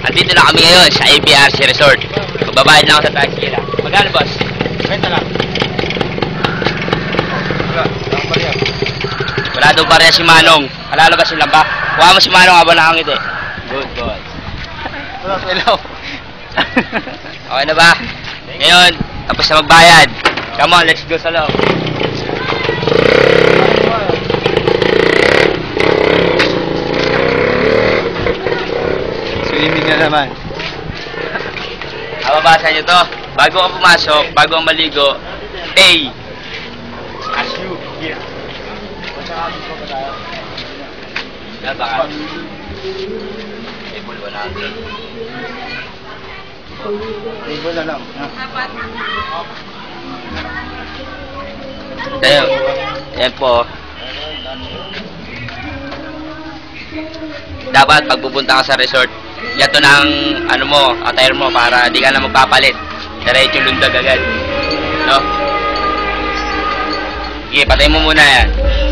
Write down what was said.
Andito na kami ngayon sa ABRC Resort. Magbabayad lang ako sa taxi. Magkano, boss? 20 lang. Wala daw pareha si Manong. Kalalabasin lang ba? Kuha mo si Manong habang nakangiti. Good boy. Wala sa ilaw. Okay na ba? Ngayon, tapos na magbayad. Come on, let's go sa loob. Swimming na naman. Mababasa nyo to. Bago ka pumasok, bago ang maligo, A. As you, here. Baka. Table 100. Table na lang. Tayo. Ayan po. Dapat pag pupunta ka sa resort, yato ng ano mo, attire mo para di ka na magpapalit. Diretso lundag agad. No? Sige, patay mo muna yan.